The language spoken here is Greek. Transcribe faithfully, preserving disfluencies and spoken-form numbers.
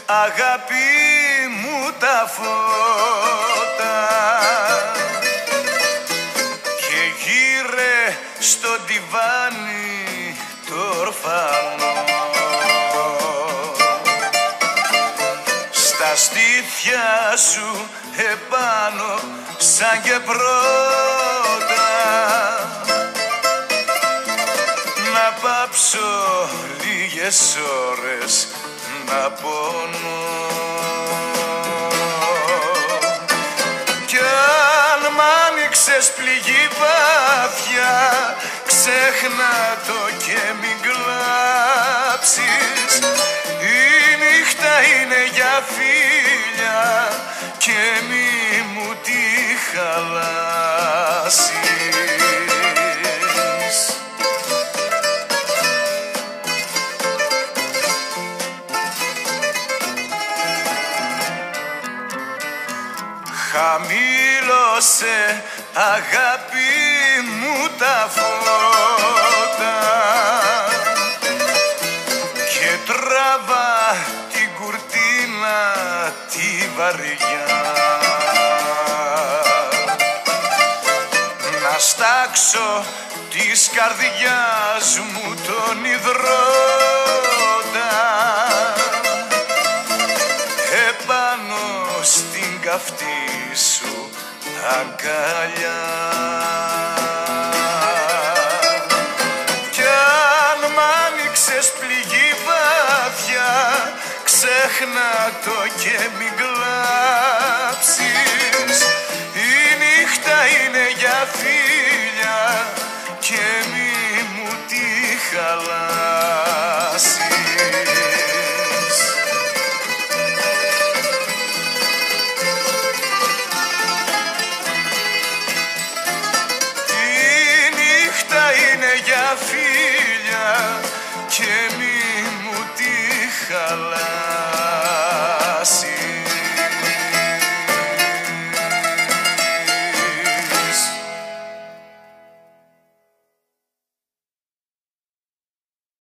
αγάπη μου τα φώτα και γύρε στο ντιβάνι το ορφανό. Στα στήθια σου επάνω σαν και πρώτα να πάψω λίγες ώρες να πονώ. Κι αν μ' άνοιξες πληγή βαθιά, ξέχνα το και μην κλάψεις. Η νύχτα είναι για φίλια και μη μου τη χαλάσεις. Χαμήλωσε αγάπη μου τα φώτα και τράβα την κουρτίνα τη βαριά, να στάξω της καρδιάς μου τον υδρότα επάνω στην καυτή σου αγκαλιά. Κι αν μ' άνοιξες πληγή βαθιά, ξέχνα το και μην κλάψεις. Η νύχτα είναι για φίλια και μη μου τη χαλάσεις. Για φίλια και μη μου τη χαλά.